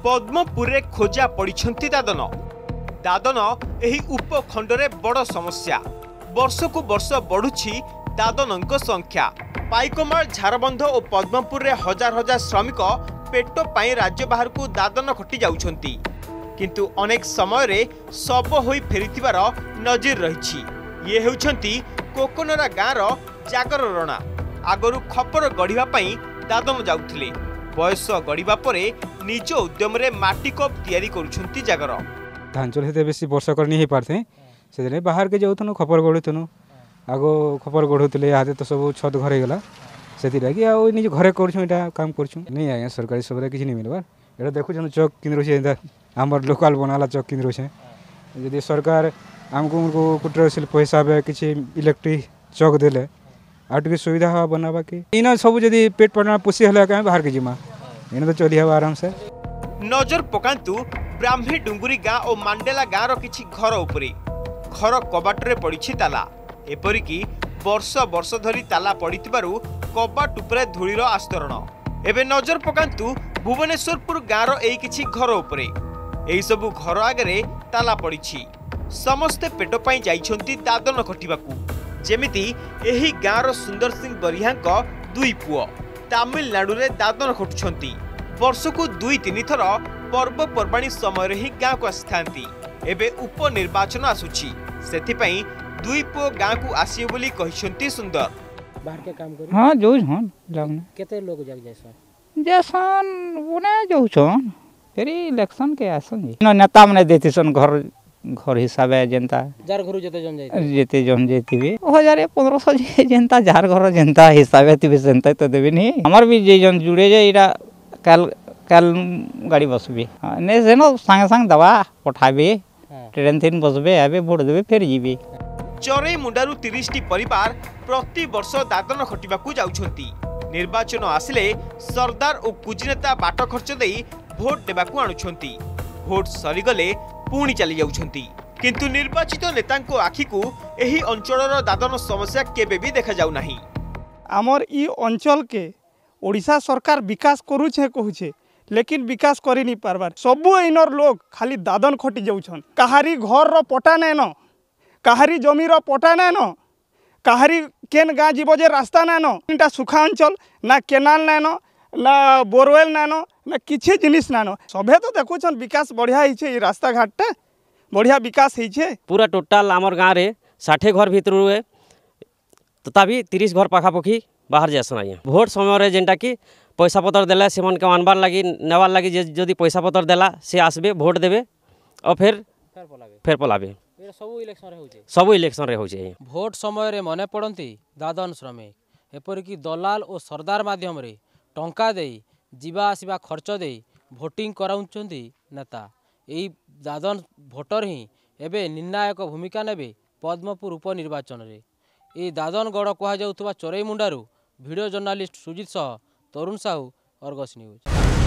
पद्मपुर रे खोजा पड़िछंती दादन दादन एही उपखंडरे बड़ समस्या वर्ष को वर्ष बढ़ुछि दादनक संख्या पाइकमाल झारबंध और पद्मपुर रे हजार हजार श्रमिक पेट पाई राज्य बाहर को दादन खटी जाउछंती किंतु अनेक समय रे सब होई फेरिथिबार नजर रहिछि। ये हेउछंती कोकोनरा गाँर जागर रणा आगरु खपर गढ़िबा पई दादन जाउथिले बयस गढ़िबा परे निज उद्यम रे माटी कप तैयारी करूछंती जागर धान चल हेते बेसी वर्ष करनी ही पारथे से बाहर के जाउथनु खपर गढ़ुथनु आगो खपर गढ़ुतले यादे तो सब छत घरे गला सेति लागी आ निज घरे करछु एटा काम करछु नहीं आया सरकारी सबरे किछ नहीं मिलबार एटा देखु जन चौक किन रोछे हमर लोकल बनाला चौक किन रोछे यदि सरकार हमको कुटर शिल्प हिसाब किछ इलेक्ट्रिक चौक देले आटे सुविधा हवा बनावा के इन सब जदि पेट पटना पोषी हला का बाहर के जिमा इन तो चली हवा आराम से। नजर पकांतु ब्राह्मी डुंगुरी गाँ और मांडेला गाँव रो किछि घर उपरे घर कबाट रे पड़िछि ताला एपरिकी वर्ष वर्ष धरी ताला पड़ितिबारु कबाट उपरे धूलीर आस्तरण। एबे नजर पकांतु भुवनेश्वरपुर गाँव रो एई किछि घर उपरे एई सब घर आगरे ताला पड़िछि समस्ते पेट पाई जाइछंती दादन खटिबाकू जेमिति एही गाँव सुंदर सिंह बरिहांक दुई पुओ तमिलनाडु रे दादन खटुछंती वर्ष को 2-3 थर पर्वपर्वाणी समय रे ही गाँव को आसिथांती एबे उपनिर्वाचन आसुछि सेथि पई दुई पुओ गाँव को आसियो बोली कहिसंती सुंदर बाहर के काम करी हां जोइ हन जागने केते लोग जाग जैसन जैसन ओने जोउ छन फेरी इलेक्शन के आसन जी न नेता मने देथिसन घर घर हिसाब है जनता जार घर जेते जन जेतिबे 1500 जनता जार घर जनता हिसाब है तिबे जनता तो देबे नहीं हमर भी जे जन जुड़े जे इरा कल गाड़ी बसबे ने जेनो संग संग दवा पठाबे ट्रेन थिन बसबे आबे वोट देबे फेर जीबे। चरई मुंडारू 30 टी परिवार प्रति वर्ष दादन खटिबाकू जाउछंती निर्वाचन आसिले सरदार और कुजिनेता बाट खर्च देई भोट देबाकू आणुछंती भोट सरीगले पुणी चली जाउछंती किंतु निर्वाचित नेतांको आखिकू एही अंचलर दादन समस्या केबे भी देखा जाउ नाही। आमर ई अंचल के ओडिशा सरकार विकास करूछे कहूछे लेकिन विकास करि नहीं पारबार सबु इनर लोग खाली दादन खटी जाउछन कहारी घर रो पटा नै न कहारी जमी रो पटा नै न कहारी केन गाँ जीव जे रास्ता नै न इनटा सुखा अंचल ना केनाल नै न ना बोरवेल नै न ना किछि जिनिस नै न सभे तो देखुछन विकास बढ़िया हिचे ई रास्ता घाटटा बढ़िया विकास हिचे पूरा टोटल आमर गाँव रे 60 घर भीतर हुए तथापि 30 घर पाखापाखि बाहर जासन आइए भोट समय रे जेनटा कि पैसा पतर देला से मन के मानबार लगी नेवार लगी जदि पैसा पतर देला से आसबे भोट देबे और फेर पलाबे सब इलेक्शन रे होचे भोट समय रे मने पड़ती दादन श्रमिक एपरिकी दलाल और सरदार माध्यम रे टंका देई जीवा आसवा खर्च देई भोटिंग कराउछंती नेता एई दादन भोटर ही एबे निर्णायक भूमिका नेबे पद्मपुर उपनिर्वाचन रे ए दादन गड़ कह जाउथबा चरई मुंडारू वीडियो जर्नलिस्ट सुजित सह तरुण साहू अर्गस न्यूज।